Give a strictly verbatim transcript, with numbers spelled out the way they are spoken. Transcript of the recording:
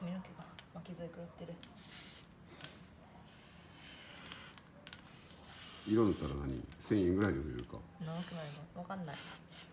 髪の毛が巻き添え食らってる。 色塗ったら何せんえんぐらいで売れるか。 長くないのわかんない。